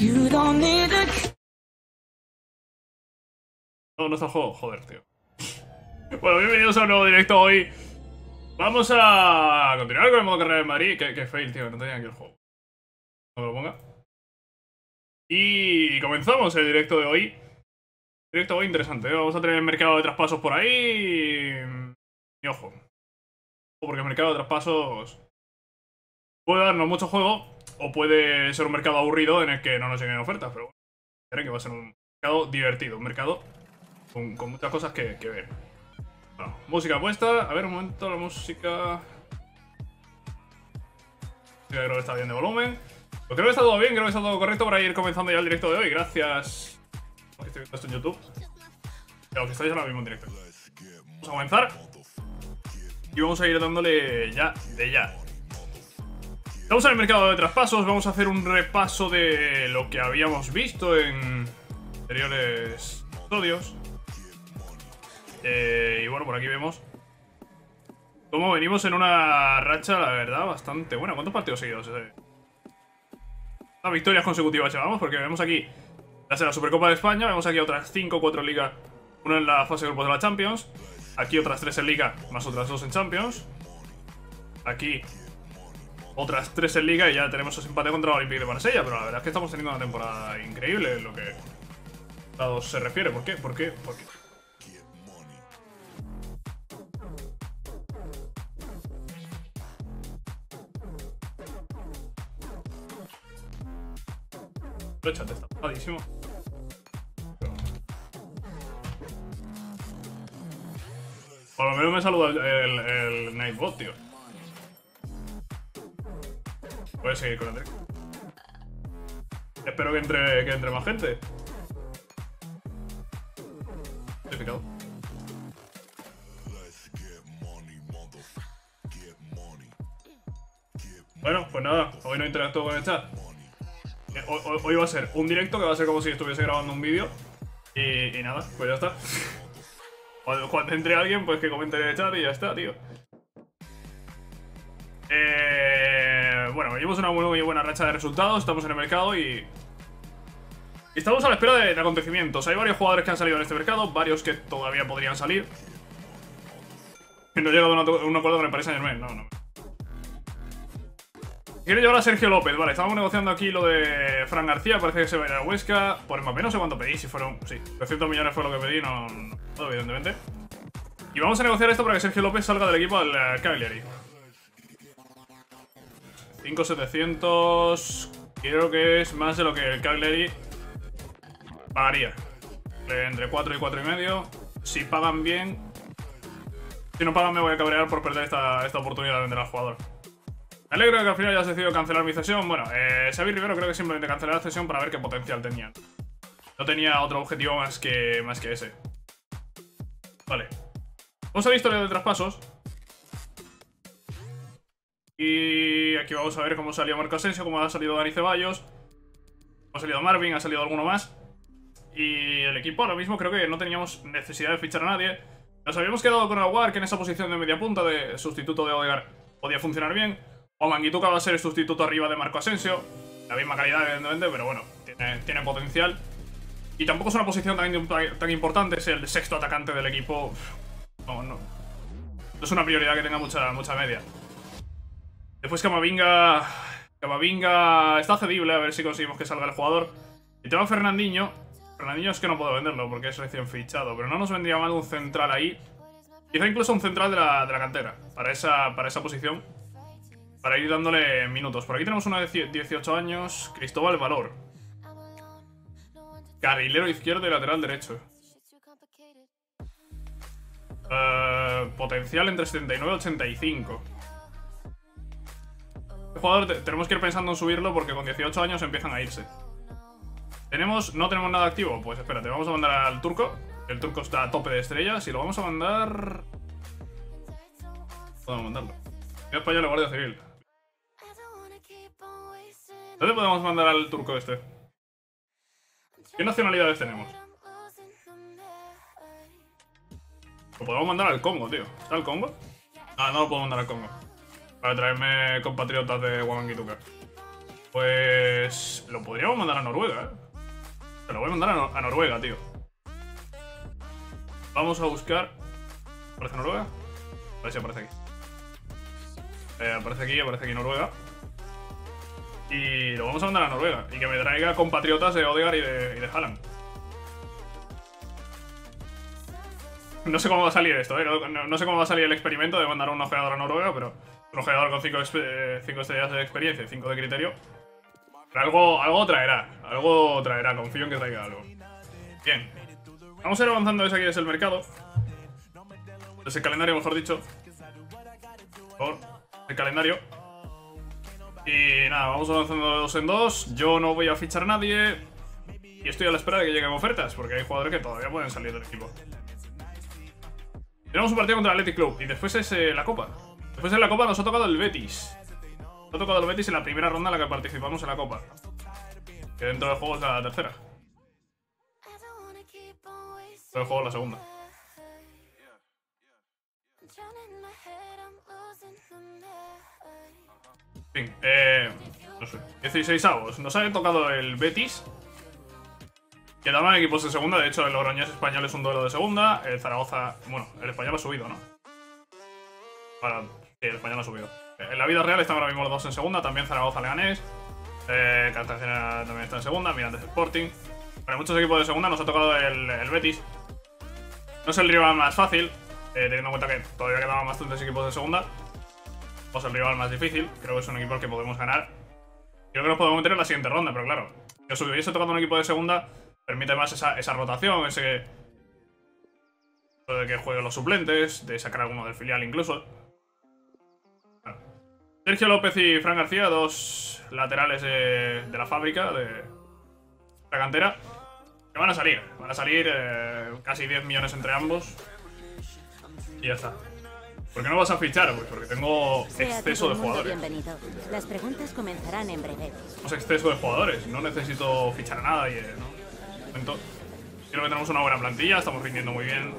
You don't need a... No está el juego, joder, tío. Bueno, bienvenidos a un nuevo directo hoy. Vamos a continuar con el modo carrera de Madrid. Qué fail, tío, no tenía aquí el juego. No me lo ponga. Y comenzamos el directo de hoy. Directo hoy interesante, ¿eh? Vamos a tener el mercado de traspasos por ahí. Y ojo. Porque el mercado de traspasos puede darnos mucho juego o puede ser un mercado aburrido en el que no nos lleguen ofertas. Pero bueno, esperen que va a ser un mercado divertido. Un mercado con muchas cosas que ver. Bueno, música puesta. A ver, un momento, la música. Creo que está bien de volumen. Pues creo que está todo bien, creo que está todo correcto para ir comenzando ya el directo de hoy. Gracias a los que estoy viendo esto en YouTube. Y a los que estáis ahora mismo en directo. Vamos a comenzar. Y vamos a ir dándole ya de ya. Estamos en el mercado de traspasos. Vamos a hacer un repaso de lo que habíamos visto en anteriores episodios. Y bueno, por aquí vemos cómo venimos en una racha, la verdad, bastante buena. ¿Cuántos partidos seguidos? ¿Cuántas victorias consecutivas llevamos? Porque vemos aquí la Supercopa de España, vemos aquí otras 5 o 4 en Liga, una en la fase de grupos de la Champions, aquí otras 3 en Liga, más otras 2 en Champions, aquí otras 3 en Liga y ya tenemos ese empate contra el Olympique de Marsella, pero la verdad es que estamos teniendo una temporada increíble en lo que a los se refiere. ¿Por qué? ¿Por qué? ¿Por qué? El chat está pagadísimo. Por lo menos me saluda el Nightbot, tío. Puedes seguir con el directo. Espero que entre más gente. Estoy picado. Bueno, pues nada, hoy no interactúo con el chat. Hoy va a ser un directo que va a ser como si estuviese grabando un vídeo. Y nada, pues ya está. Cuando entre alguien, pues que comente en el chat y ya está, tío. Bueno, llevamos una muy buena racha de resultados. Estamos en el mercado y estamos a la espera de acontecimientos. Hay varios jugadores que han salido en este mercado, varios que todavía podrían salir. No he llegado a un acuerdo con el Paris Saint-Germain, no. Quiere llevar a Sergio López, vale, estamos negociando aquí lo de Fran García, parece que se va a ir a Huesca. Por Mbappé no sé cuánto pedí, si fueron, sí, 300 millones fue lo que pedí, no, evidentemente. Y vamos a negociar esto para que Sergio López salga del equipo del Cagliari. 5.700, creo que es más de lo que el Cagliari pagaría. Entre 4 y 4,5, si pagan bien. Si no pagan me voy a cabrear por perder esta oportunidad de vender al jugador. Me alegro de que al final hayas decidido cancelar mi cesión. Bueno, Xavi Rivero creo que simplemente cancelé la cesión para ver qué potencial tenía. No tenía otro objetivo más que ese. Vale. Vamos a la historia de traspasos. Y aquí vamos a ver cómo salió Marco Asensio, cómo ha salido Dani Ceballos, cómo ha salido Marvin, ha salido alguno más. Y el equipo ahora mismo creo que no teníamos necesidad de fichar a nadie. Nos habíamos quedado con Aguar, que en esa posición de media punta de sustituto de Odegaard podía funcionar bien. O Manguituca va a ser el sustituto arriba de Marco Asensio. La misma calidad, evidentemente, pero bueno, tiene potencial. Y tampoco es una posición tan importante, es el sexto atacante del equipo. No es una prioridad que tenga mucha media. Después Camavinga está cedible, a ver si conseguimos que salga el jugador. Y tengo a Fernandinho. Fernandinho es que no puedo venderlo porque es recién fichado, pero no nos vendría mal un central ahí. Quizá incluso un central de la cantera, para esa posición. Para ir dándole minutos. Por aquí tenemos uno de 18 años. Cristóbal Valor. Carrilero izquierdo y lateral derecho. Potencial entre 79 y 85. Este jugador tenemos que ir pensando en subirlo porque con 18 años empiezan a irse. ¿No tenemos nada activo? Pues espérate, vamos a mandar al turco. El turco está a tope de estrellas y lo vamos a mandar... Podemos mandarlo. Español, Guardia Civil. ¿Dónde podemos mandar al turco este? ¿Qué nacionalidades tenemos? Lo podemos mandar al Congo, tío. ¿Está el Congo? Ah, no lo puedo mandar al Congo. Para traerme compatriotas de Huamanguituca. Pues lo podríamos mandar a Noruega, Se lo voy a mandar a Noruega, tío. Vamos a buscar... ¿Aparece Noruega? A ver si aparece aquí. Aparece aquí Noruega. Y lo vamos a mandar a Noruega. Y que me traiga compatriotas de Odegaard y de Haaland. No sé cómo va a salir esto, no sé cómo va a salir el experimento de mandar a un ojeador a Noruega, pero un ojeador con 5 estrellas de experiencia y 5 de criterio. Pero algo traerá, confío en que traiga algo. Bien. Vamos a ir avanzando desde aquí, desde el mercado. Desde el calendario, mejor dicho. Por favor, el calendario. Y nada, vamos avanzando de 2 en 2. Yo no voy a fichar a nadie. Y estoy a la espera de que lleguen ofertas, porque hay jugadores que todavía pueden salir del equipo. Tenemos un partido contra el Athletic Club y después es la Copa. Después de la Copa nos ha tocado el Betis. Nos ha tocado el Betis en la primera ronda en la que participamos en la Copa. Que dentro del juego es la tercera. Dentro del juego es la segunda. En fin, no sé. 16avos. Nos ha tocado el Betis. Quedaban equipos de segunda, de hecho el Logroñés español es un duelo de segunda, el Zaragoza, bueno, el español ha subido, ¿no? Sí, el español ha subido. En la vida real están ahora mismo los dos en segunda, también Zaragoza Leganés, Cartagena también está en segunda, Mirantes Sporting. Para muchos equipos de segunda nos ha tocado el Betis. No es el rival más fácil, teniendo en cuenta que todavía quedaban bastantes equipos de segunda. No es el rival más difícil, creo que es un equipo al que podemos ganar. Creo que nos podemos meter en la siguiente ronda, pero claro, si os hubiese tocado un equipo de segunda, permite más esa rotación, ese de que jueguen los suplentes, de sacar alguno del filial incluso. Bueno. Sergio López y Fran García, dos laterales de la fábrica, de la cantera, que van a salir. Van a salir casi 10 millones entre ambos. Y ya está. ¿Por qué no vas a fichar? Pues porque tengo exceso de jugadores. Bienvenido. Las preguntas comenzarán en breve. Tengo exceso de jugadores. No necesito fichar a nadie, ¿no? Creo que tenemos una buena plantilla, estamos rindiendo muy bien.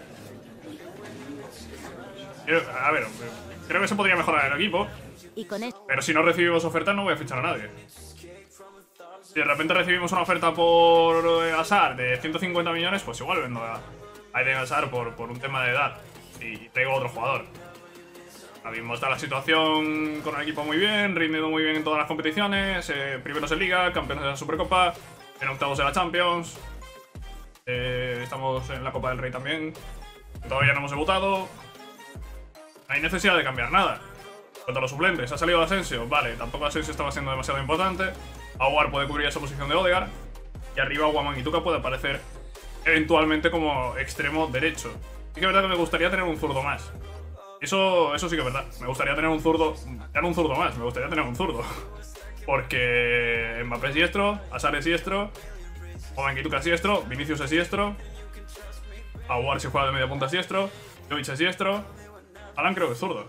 A ver, creo que se podría mejorar el equipo. Pero si no recibimos ofertas no voy a fichar a nadie. Si de repente recibimos una oferta por Hazard de 150 millones, pues igual vendo a Eden Hazard por un tema de edad. Y traigo a otro jugador. Ahora mismo está la situación con el equipo muy bien, rindiendo muy bien en todas las competiciones. Primeros en Liga, campeones de la Supercopa, en octavos de la Champions. Estamos en la Copa del Rey también. Todavía no hemos debutado. No hay necesidad de cambiar nada. En cuanto a los suplentes, ha salido Asensio. Vale, tampoco Asensio estaba siendo demasiado importante. Aouar puede cubrir esa posición de Odegaard. Y arriba Wamangituka puede aparecer eventualmente como extremo derecho. Sí que es verdad que me gustaría tener un zurdo más. Eso sí que es verdad. Me gustaría tener un zurdo. Ya no un zurdo más, me gustaría tener un zurdo. Porque Mbappé es diestro, Hazard es diestro, Wamangituka es diestro, Vinicius es diestro, Aouar si juega de media punta es diestro, Jovic es diestro, Haaland creo que es zurdo.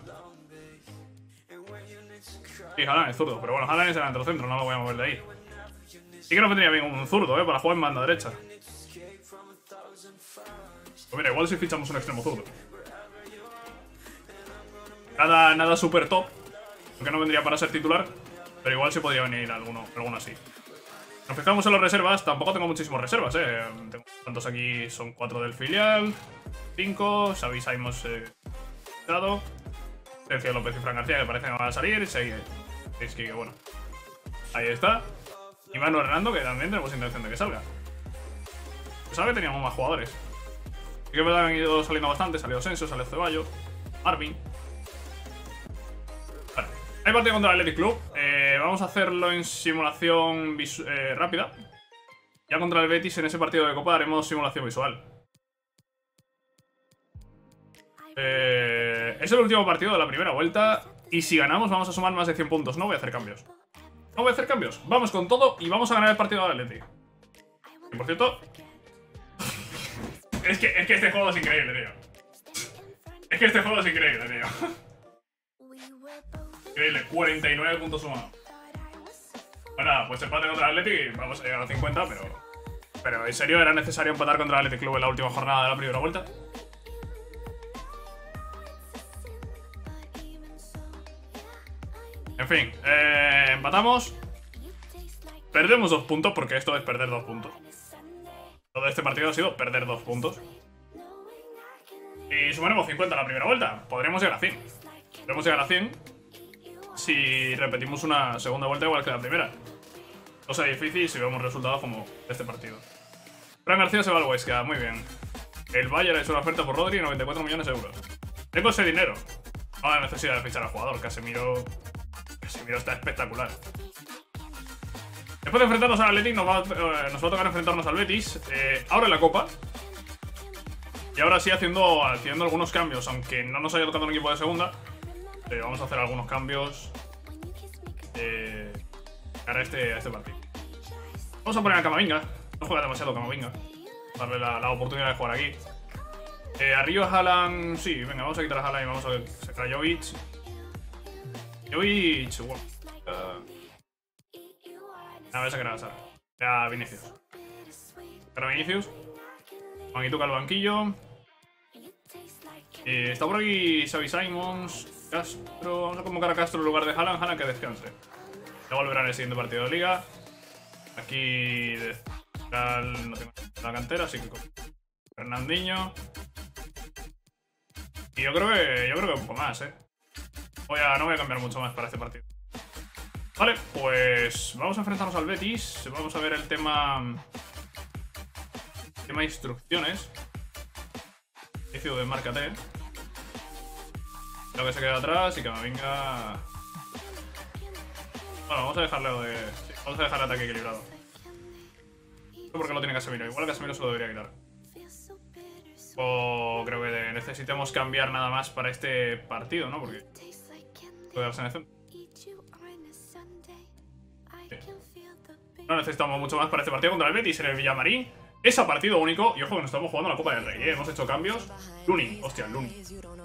Sí, Haaland es zurdo, pero bueno, Haaland es el delantero-centro, no lo voy a mover de ahí. Sí que nos vendría bien un zurdo, para jugar en banda derecha. Pues mira, igual si fichamos un extremo zurdo. Nada super top, aunque no vendría para ser titular, pero igual sí podría venir alguno así. Nos fijamos en las reservas, tampoco tengo muchísimas reservas, Tengo tantos aquí, son 4 del filial, 5, Xavi Simons dado, Sergio López y Fran García que parece que van a salir, 6 que bueno. Ahí está. Y Manu Hernando, que también tenemos intención de que salga. Pensaba que teníamos más jugadores. Sí que es verdad que han ido saliendo bastante, salió Asensio, salió Ceballos, Marvin. Vale, hay partido contra el Athletic Club. Vamos a hacerlo en simulación rápida. Ya contra el Betis en ese partido de Copa haremos simulación visual. Es el último partido de la primera vuelta. Y si ganamos vamos a sumar más de 100 puntos. No voy a hacer cambios. No voy a hacer cambios. Vamos con todo y vamos a ganar el partido del Athletic. Y por cierto... es que este juego es increíble, tío. Es que este juego es increíble, tío. Increíble, 49 puntos sumados. Bueno, nada, pues empate contra el Athletic y vamos a llegar a 50, pero en serio era necesario empatar contra el Athletic Club en la última jornada de la primera vuelta. En fin, empatamos. Perdemos 2 puntos porque esto es perder 2 puntos. Todo este partido ha sido perder 2 puntos. Y sumaremos 50 en la primera vuelta. Podremos llegar a 100. Podremos llegar a 100 si repetimos una segunda vuelta igual que la primera. Cosa difícil si vemos resultados como este partido. Fran García se va al Huesca, muy bien. El Bayern ha hecho una oferta por Rodri, 94 millones de euros. Tengo ese dinero. No hay necesidad de fichar al jugador. Casemiro está espectacular. Después de enfrentarnos al Athletic, nos va a tocar enfrentarnos al Betis. Ahora en la Copa. Y ahora sí haciendo algunos cambios. Aunque no nos haya tocado un equipo de segunda, vamos a hacer algunos cambios para este partido. Vamos a poner a Camavinga. No juega demasiado Camavinga. Darle la oportunidad de jugar aquí. Arriba Haaland. Sí, venga, vamos a quitar a Haaland y vamos a sacar a Jovic. Wow. Voy a sacar a Sara. A Vinicius. Sacar a Vinicius. Manguituca al banquillo. Está por aquí Xavi Simons. Castro. Vamos a convocar a Castro en lugar de Haaland. Haaland que descanse. Ya volverá en el siguiente partido de liga. Aquí no tengo la cantera, así que con Fernandinho. Y yo creo que un poco más, no voy a cambiar mucho más para este partido. Vale, pues vamos a enfrentarnos al Betis. Vamos a ver el tema instrucciones. Inicio de márcate. Lo que se queda atrás y que me venga. Bueno, vamos a dejarle vamos a dejar el ataque equilibrado. No sé por qué lo tiene Casemiro. Igual Casemiro se lo debería quitar. O creo que necesitemos cambiar nada más para este partido, ¿no? Porque puede darse en el centro. No necesitamos mucho más para este partido contra el Betis en el Villamarín. Es a partido único. Y ojo que nos estamos jugando la Copa del Rey, Hemos hecho cambios. Lunin, hostia, Lunin.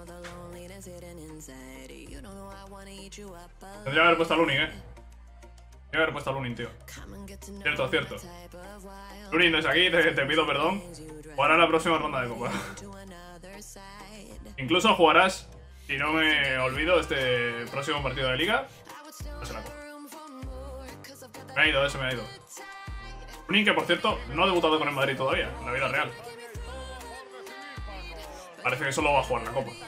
Tendría que haber puesto a Lunin, Tendría que haber puesto a Lunin, tío. Cierto. Lunin, desde aquí te pido perdón. Jugarás la próxima ronda de Copa. Incluso jugarás, si no me olvido, este próximo partido de Liga. No se la Copa. Me ha ido. Lunin, que por cierto, no ha debutado con el Madrid todavía, en la vida real. Parece que solo va a jugar la Copa.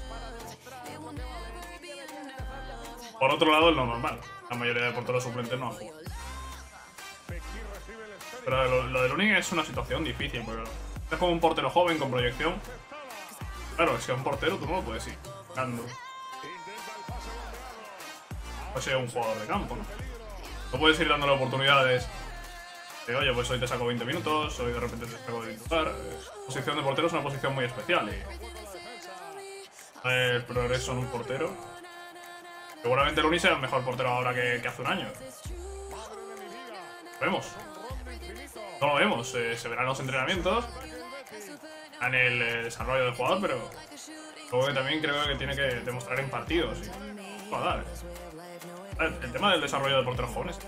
Por otro lado, es lo normal. La mayoría de porteros suplentes no han jugado. Pero lo de Lunin es una situación difícil, porque es como un portero joven con proyección. Claro, es que a un portero tú no lo puedes ir dando. O sea, un jugador de campo, ¿no? No puedes ir dándole oportunidades de, oye, pues hoy te saco 20 minutos, hoy de repente te saco de titular. La posición de portero es una posición muy especial y el progreso en un portero. Seguramente Lunin sea el mejor portero ahora que hace un año. Lo vemos. No lo vemos. Se verán los entrenamientos, en el desarrollo del jugador, pero luego que también creo que tiene que demostrar en partidos. Y va a dar. El tema del desarrollo de porteros jóvenes.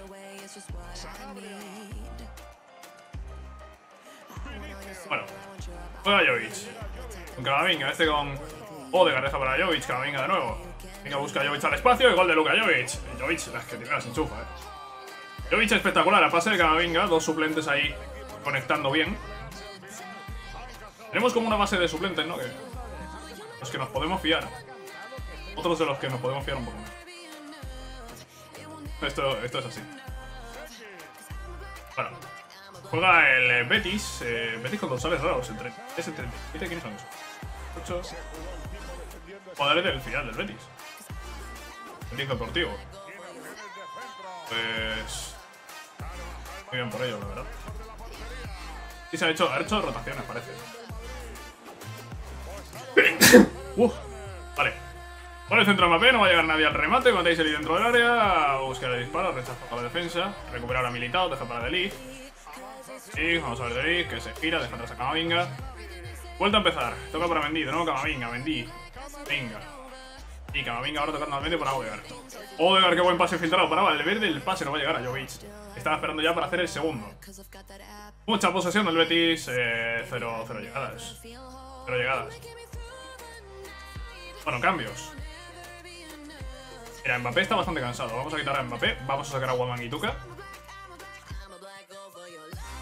Bueno, juega Jovic. Con Camavinga, con Odegaard deja para Jovic, Camavinga de nuevo. Venga, busca Jovic al espacio y gol de Luka Jovic. Jovic, las que tiene las enchufa, Jovic espectacular, a pase de Camavinga, dos suplentes ahí conectando bien. Tenemos como una base de suplentes, ¿no? Los que nos podemos fiar. Otros de los que nos podemos fiar un poco más. Esto es así. Bueno, juega el Betis. Betis con dorsales raros. Es el 37. ¿Quiénes son esos? 8 jugadores del final del Betis. Betis Deportivo. Pues muy bien por ellos, la verdad. Sí, ha hecho rotaciones, parece. Vale. Por el centro de Mbappé, no va a llegar nadie al remate. Matéis el dentro del área. Buscar el disparo, rechaza para la defensa. Recuperar a Militao, deja para De Ligt. Y vamos a ver De Ligt, que se gira, deja atrás a Camavinga. Vuelta a empezar. Toca para Mendy, de nuevo Camavinga, Mendy. Venga. Y Camavinga ahora tocando al medio para Odegaard. Odegaard, qué buen pase filtrado para Valverde. El pase no va a llegar a Jovic. Estaba esperando ya para hacer el segundo. Mucha posesión del Betis. Cero llegadas. Cero llegadas. Bueno, cambios. Mira, Mbappé está bastante cansado. Vamos a quitar a Mbappé. Vamos a sacar a Manguituca.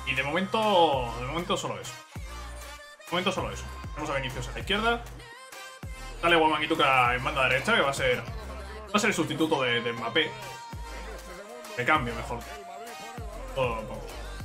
Y de momento solo eso. De momento solo eso. Tenemos a Vinicius a la izquierda. Sale Wamangituka en banda derecha, que va a ser el sustituto de Mbappé. De cambio, mejor. Todo poco.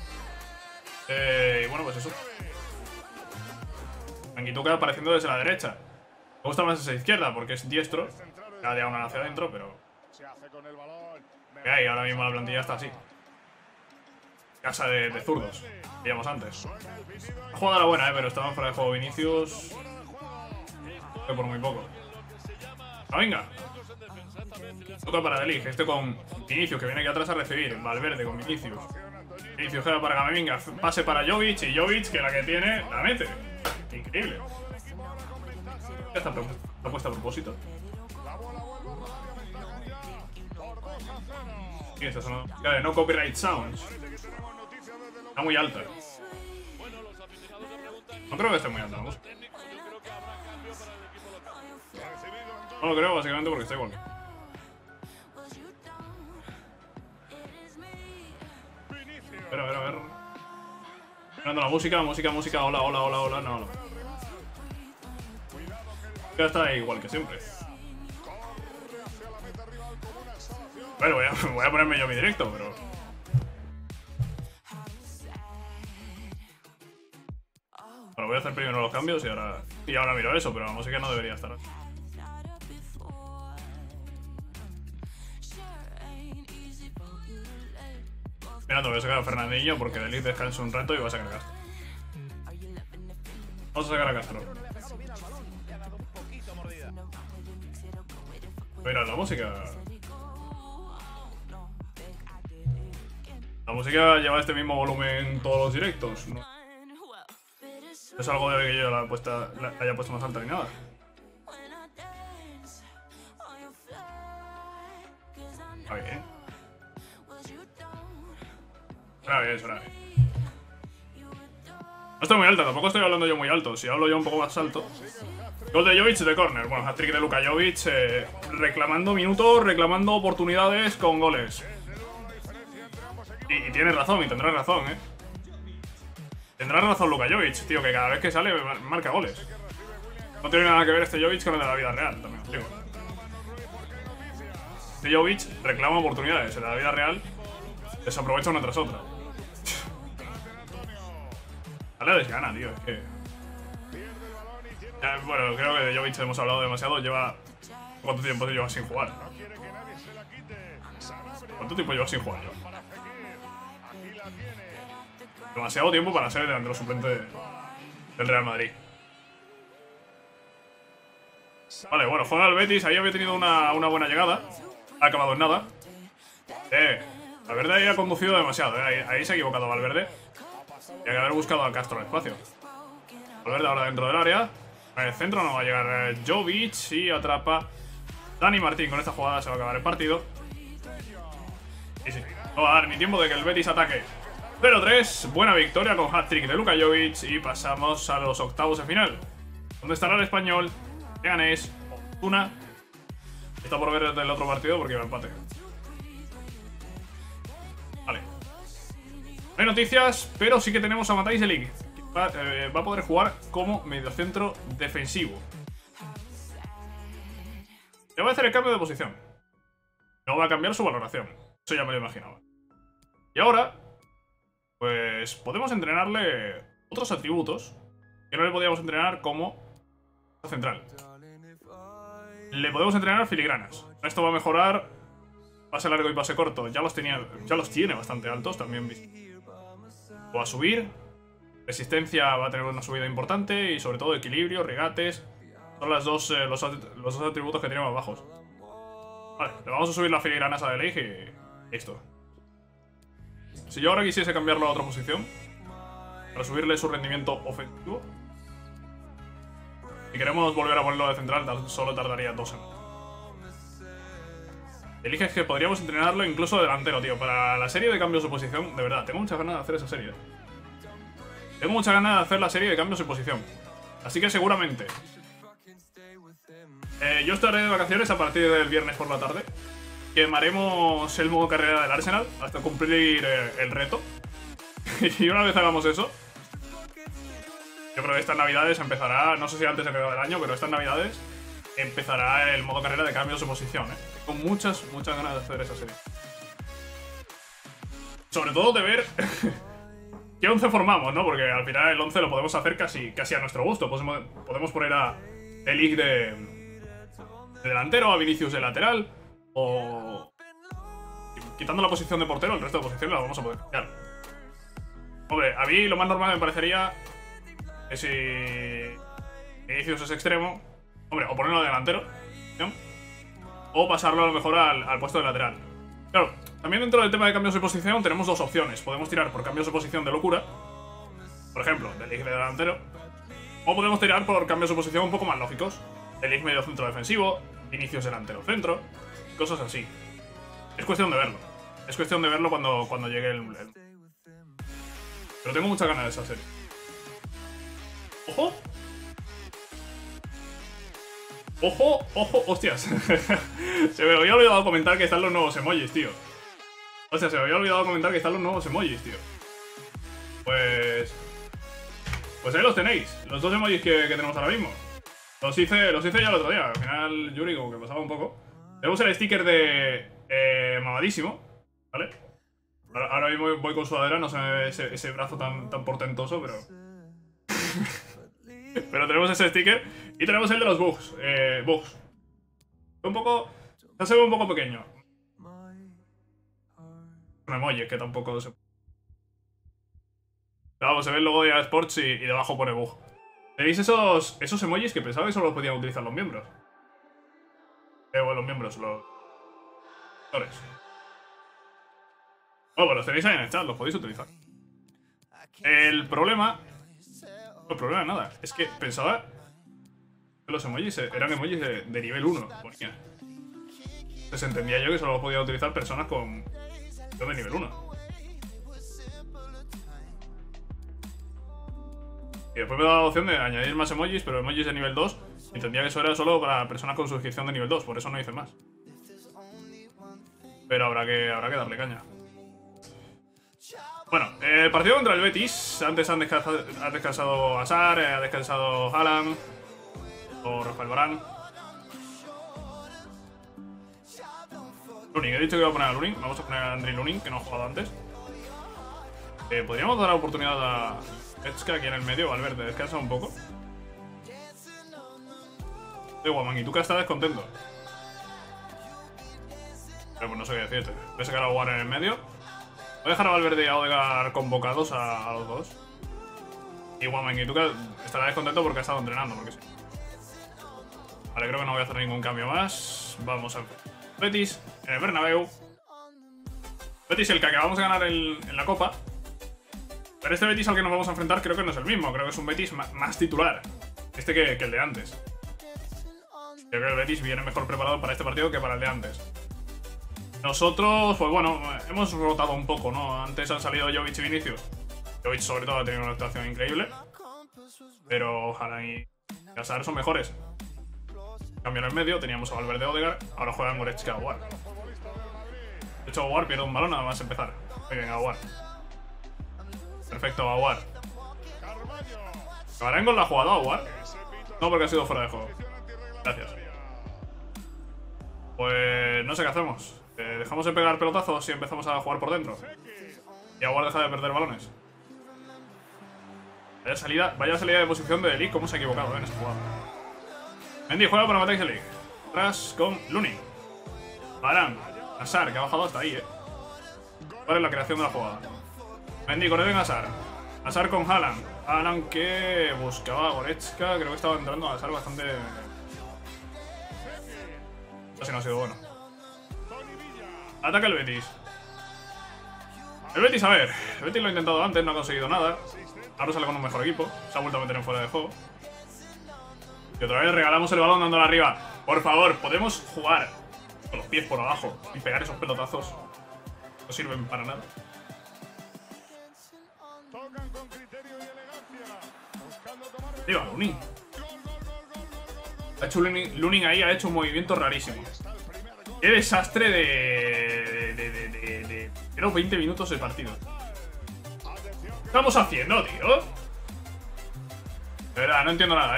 Y bueno, pues eso. Wamangituka apareciendo desde la derecha. Me gusta más esa izquierda porque es diestro. Cada diagonal hacia adentro, pero... ¿Qué hay? Ahora mismo la plantilla está así. Casa de zurdos. Veíamos antes. La jugada era buena, pero estaban fuera de juego Vinicius. Por muy poco. ¡Ah, venga! Toca para De Ligt. Este con Vinicius, que viene aquí atrás a recibir. Valverde con Vinicius. Vinicius queda para Camavinga. Pase para Jovic. Y Jovic, que la que tiene, la mete. Increíble. Ya está puesta a propósito. Y esta son no copyright sounds. Está muy alta. No creo que esté muy alta, vamos. No lo creo, básicamente porque está igual. A ver. Mirando la música, hola, no. Ya está igual que siempre. Bueno, voy a ponerme yo mi directo, pero... Bueno, voy a hacer primero los cambios y ahora miro eso, pero la música no debería estar. Mirando, voy a sacar a Fernandinho porque De Ligt descansa un rato y va a sacar a Castro. Vamos a sacar a Castro. Mira, la música... La música lleva este mismo volumen en todos los directos, ¿no? No es algo de que yo la haya puesto más alta ni nada. Está bien. Suena bien. No estoy muy alta, tampoco estoy hablando yo muy alto. Si hablo yo un poco más alto. Gol de Jovic de córner. Bueno, hat-trick de Luka Jovic. Reclamando minutos, reclamando oportunidades con goles. Y tiene razón, y tendrá razón, Tendrá razón Luka Jovic, tío, que cada vez que sale marca goles. No tiene nada que ver este Jovic con el de la vida real, también os digo. Este Jovic reclama oportunidades, el de la vida real desaprovecha una tras otra. Dale desgana, tío, es que... Ya, bueno, creo que de Jovic hemos hablado demasiado, lleva... ¿Cuánto tiempo lleva sin jugar? ¿Cuánto tiempo lleva sin jugar yo? Demasiado tiempo para ser el delantero suplente del Real Madrid. Vale, bueno, juega el Betis. Ahí había tenido una buena llegada. Ha acabado en nada. Valverde ahí ha conducido demasiado, Ahí se ha equivocado Valverde. Y hay que haber buscado a Castro el espacio. Valverde ahora dentro del área. En el centro no va a llegar Jovic y atrapa Dani Martín. Con esta jugada se va a acabar el partido. Y sí, no va a dar ni tiempo de que el Betis ataque. 0-3, buena victoria con hat-trick de Luka Jovic y pasamos a los octavos de final, donde estará el Español, Leganés, Osasuna. Está por ver del otro partido porque va a empate. Vale. No hay noticias, pero sí que tenemos a Matthijs de Ligt. Va a poder jugar como mediocentro defensivo. Le voy a hacer el cambio de posición. No va a cambiar su valoración. Eso ya me lo imaginaba. Y ahora... pues podemos entrenarle otros atributos que no le podíamos entrenar como central. Le podemos entrenar filigranas. Esto va a mejorar pase largo y pase corto. Ya los tiene bastante altos también. Va a subir. Resistencia va a tener una subida importante y sobre todo equilibrio, regates. Son los dos atributos que tiene más bajos. Vale, le vamos a subir las filigranas a De Ligt y listo. Si yo ahora quisiese cambiarlo a otra posición para subirle su rendimiento ofensivo, si queremos volver a ponerlo de central, solo tardaría 2 semanas. De Ligt es que podríamos entrenarlo incluso delantero, tío. Para la serie de cambios de posición, de verdad, tengo muchas ganas de hacer esa serie. Tengo muchas ganas de hacer la serie de cambios de posición. Así que seguramente yo estaré de vacaciones a partir del viernes por la tarde. Quemaremos el modo carrera del Arsenal hasta cumplir el reto. Y una vez hagamos eso, yo creo que estas navidades empezará, no sé si antes de acabar el año, pero estas navidades empezará el modo carrera de cambios de posición, ¿eh? Con muchas ganas de hacer esa serie. Sobre todo de ver qué 11 formamos, ¿no? Porque al final el 11 lo podemos hacer casi a nuestro gusto. Podemos poner a Elic de delantero, a Vinicius de lateral, o quitando la posición de portero, el resto de posiciones la vamos a poder cambiar. Hombre, a mí lo más normal me parecería que si Vinicius es extremo, hombre, o ponerlo de delantero, ¿no? O pasarlo a lo mejor al puesto de lateral. Claro, también dentro del tema de cambios de posición tenemos dos opciones. Podemos tirar por cambios de posición de locura, por ejemplo, del Elic de delantero, o podemos tirar por cambios de posición un poco más lógicos. Elic medio centro defensivo, Vinicius delantero centro, cosas así. Es cuestión de verlo. Es cuestión de verlo cuando llegue el... Pero tengo muchas ganas de esa serie. ¡Ojo! ¡Ojo! ¡Ojo! ¡Hostias! Se me había olvidado comentar que están los nuevos emojis, tío. Hostia, se me había olvidado comentar que están los nuevos emojis, tío. Pues ahí los tenéis. Los dos emojis que tenemos ahora mismo. Los hice ya el otro día. Al final, Yuri, como que pasaba un poco. Tenemos el sticker de mamadísimo, ¿vale? Ahora mismo voy con sudadera, no se me ve ese brazo tan portentoso, pero... Pero tenemos ese sticker. Y tenemos el de los bugs. Bugs. Un poco... Ya se ve un poco pequeño. Un emoji, que tampoco se... Pero vamos, se ve el logo de EA Sports y debajo pone bug. ¿Veis esos emojis que pensaba que solo podían utilizar los miembros? Bueno, los miembros, los... actores. Bueno, pues los tenéis ahí en el chat, los podéis utilizar. El problema... No, el problema nada. Es que pensaba que los emojis eran emojis de nivel 1. Ponía. Entonces entendía yo que solo podía utilizar personas con de nivel 1. Y después me daba la opción de añadir más emojis, pero emojis de nivel 2. Y entendía que eso era solo para personas con suscripción de nivel 2. Por eso no hice más. Pero habrá que darle caña. Bueno, el partido contra el Betis. Antes ha descansado Hazard, ha descansado Haaland o Rafael Varane. Lunin, he dicho que iba a poner a Lunin. Vamos a poner a Andriy Lunin, que no ha jugado antes. Podríamos dar la oportunidad a Goretzka aquí en el medio. Valverde, descansa un poco. Guaman, y tú que estás descontento. Pero pues no sé qué decirte. Voy a sacar a Aguar en el medio. Voy a dejar a Valverde y a Odegaard convocados a los dos. Y Guaman, y tú que estará descontento porque ha estado entrenando, porque sí. Vale, creo que no voy a hacer ningún cambio más. Vamos a Betis en el Bernabéu. Betis, el que acabamos de ganar en la Copa. Pero este Betis al que nos vamos a enfrentar creo que no es el mismo. Creo que es un Betis más titular. Que el de antes. Creo que el Betis viene mejor preparado para este partido que para el de antes. Nosotros, pues bueno, hemos rotado un poco, ¿no? Antes han salido Jovic y Vinicius. Jovic sobre todo ha tenido una actuación increíble. Pero Haaland y Hazard son mejores. Cambio en el medio, teníamos a Valverde, Odegaard. Ahora juegan Goretzka y Aguar. De hecho, Aguar pierde un balón nada más empezar. Muy bien, Aguar. Perfecto, Aguar. ¿Acabarán con la jugada, Aguar? No, porque ha sido fuera de juego. Gracias. Pues no sé qué hacemos. ¿Dejamos de pegar pelotazos y empezamos a jugar por dentro? Y Aguar deja de perder balones. Vaya salida de posición de Elic. ¿Cómo se ha equivocado en esa jugada? Mendy juega para Matáis Elic. Atrás con Lunin. Varane. Hazard, que ha bajado hasta ahí, ¿Cuál es la creación de la jugada? Mendy, corre en Hazard. Hazard con Haaland. Haaland que buscaba a Goretzka. Creo que estaba entrando a Hazard bastante... Así no ha sido bueno. Ataca el Betis. El Betis, a ver. El Betis lo ha intentado antes, no ha conseguido nada. Ahora sale con un mejor equipo. Se ha vuelto a meter en fuera de juego. Y otra vez regalamos el balón dándolo arriba. Por favor, podemos jugar con los pies por abajo y pegar esos pelotazos. No sirven para nada. Digo, Lunin. Lunin ahí ha hecho un movimiento rarísimo. Qué desastre de los 20 minutos del partido. estamos haciendo, tío? De verdad, no entiendo nada,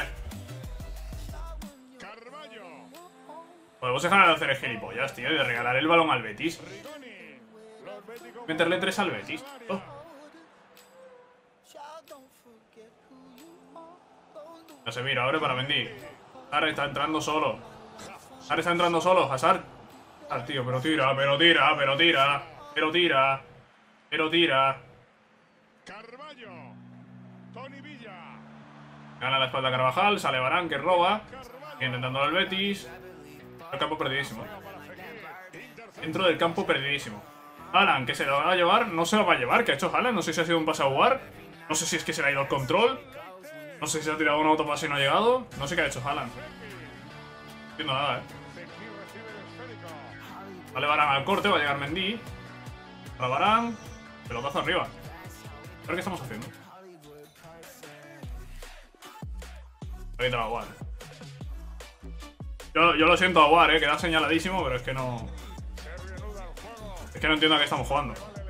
Podemos dejar de hacer el gilipollas, tío, y de regalar el balón al Betis. Meterle 3 al Betis. Oh. Casemiro, abre para Mendy. Hazard está entrando solo. Hazard está entrando solo, Hazard. Tío, pero tira. Gana la espalda Carvajal, sale Varane que roba. Intentando al Betis. El campo perdidísimo. Dentro del campo perdidísimo. Haaland, que se lo va a llevar, no se lo va a llevar. ¿Qué ha hecho Haaland? No sé si ha sido un pase a jugar. No sé si es que se le ha ido el control. No sé si se ha tirado un autopase y no ha llegado. No sé qué ha hecho Haaland. No entiendo nada, Vale, Varane al corte, va a llegar Mendy. Para Varane. Pelotazo arriba. A ver qué estamos haciendo. Ahorita va a Aguar. Yo lo siento, Aguar, queda señaladísimo, pero es que no. Es que no entiendo a qué estamos jugando.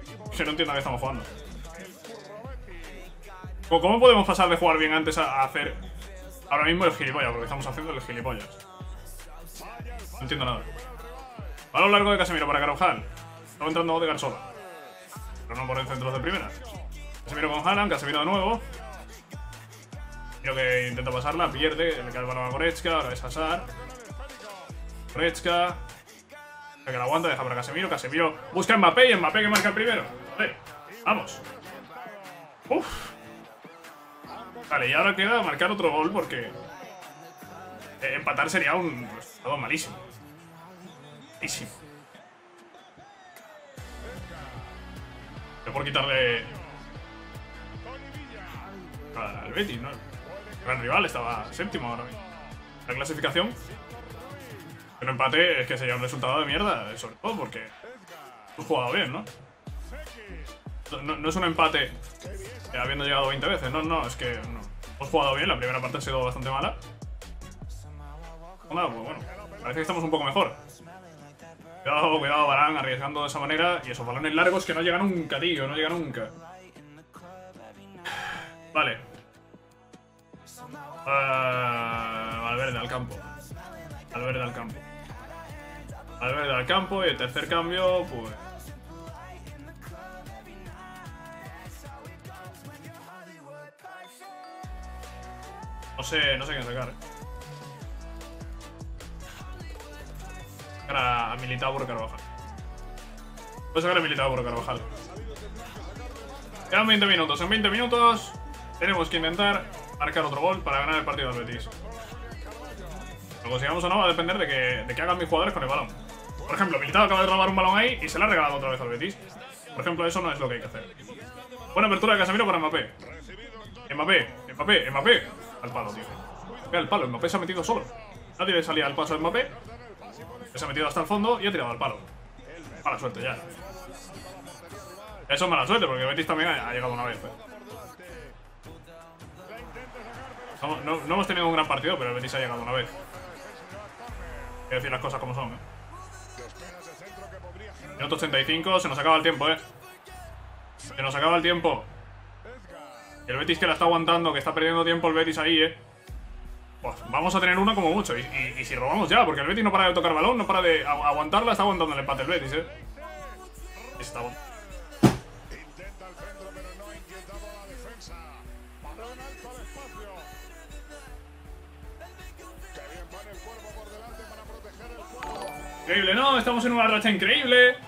¿Cómo podemos pasar de jugar bien antes a hacer ahora mismo el gilipollas? Porque estamos haciendo el gilipollas. No entiendo nada. Balón largo de Casemiro para Carvajal. Estaba entrando Odegaard solo. Pero no por el centro de primera. Casemiro con Haaland, Casemiro de nuevo. Creo que intenta pasarla, pierde, le cae el balón a Goretzka, ahora es Hazard. Goretzka. Que la aguanta, deja para Casemiro. Casemiro busca a Mbappé y Mbappé que marca el primero. Vale, vamos. Uf. Vale, y ahora queda marcar otro gol porque empatar sería un resultado malísimo. Malísimo. Por quitarle al Betis, ¿no? Gran rival, estaba séptimo ahora mismo. La clasificación. Pero empate es que sería un resultado de mierda, sobre todo porque hemos jugado bien, ¿no? No es un empate habiendo llegado 20 veces, no, es que no. Hemos jugado bien, la primera parte ha sido bastante mala. Pues bueno, parece que estamos un poco mejor. Cuidado, Varane arriesgando de esa manera. Y esos balones largos que no llegan nunca, tío, no llegan nunca. Vale. Valverde al campo. Valverde al campo y el tercer cambio, pues. No sé qué sacar. Sacar a Militao por Carvajal. Voy a sacar a Militao por Carvajal. Quedan 20 minutos. En 20 minutos tenemos que intentar marcar otro gol para ganar el partido del Betis. Lo consigamos o no va a depender de que hagan mis jugadores con el balón. Por ejemplo, Militao acaba de robar un balón ahí y se le ha regalado otra vez al Betis. Por ejemplo, eso no es lo que hay que hacer. Buena apertura de Casemiro para Mbappé. Mbappé. Al palo, tío. Mira el palo, Mbappé se ha metido solo. Nadie le salía al paso de Mbappé. Se ha metido hasta el fondo y ha tirado al palo. Mala suerte ya. Eso es mala suerte porque el Betis también ha llegado una vez. No hemos tenido un gran partido, pero el Betis ha llegado una vez. Hay que decir las cosas como son, Minuto 85, se nos acaba el tiempo, Se nos acaba el tiempo. Y el Betis que la está aguantando, que está perdiendo tiempo el Betis ahí, Pues vamos a tener una como mucho. Y si robamos ya, porque el Betis no para de tocar balón, no para de aguantarla, está aguantando el empate el Betis, Está bueno. Increíble, ¿no? Estamos en una racha increíble.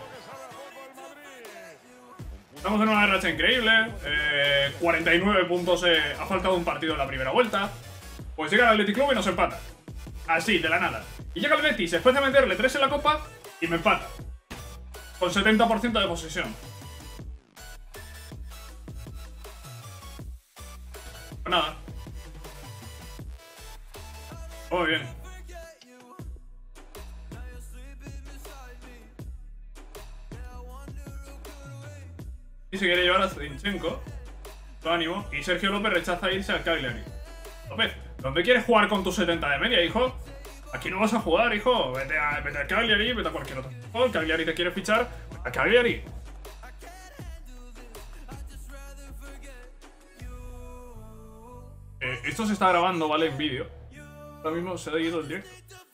49 puntos. Ha faltado un partido en la primera vuelta. Pues llega el Athletic Club y nos empata. Así, de la nada. Y llega el Betis después de meterle 3 en la Copa y me empata. Con 70% de posesión. Pues nada. Muy bien. Y se quiere llevar a Zinchenko. Su ánimo. Y Sergio López rechaza irse al Cagliari. López, ¿dónde quieres jugar con tus 70 de media, hijo? Aquí no vas a jugar, hijo. Vete al Cagliari, vete a cualquier otro. El Cagliari te quiere fichar. Vete al Cagliari. Esto se está grabando, ¿vale? En vídeo. Ahora mismo se ha ido el directo.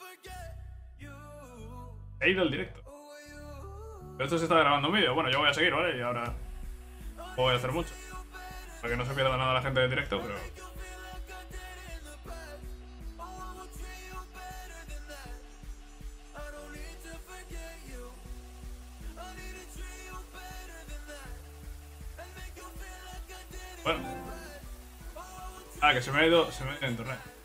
Se ha ido el directo. Pero esto se está grabando en vídeo. Bueno, yo voy a seguir, ¿vale? Y ahora no voy a hacer mucho. Para que no se pierda nada la gente del directo, pero... Bueno. Ah, que se me ha ido en internet.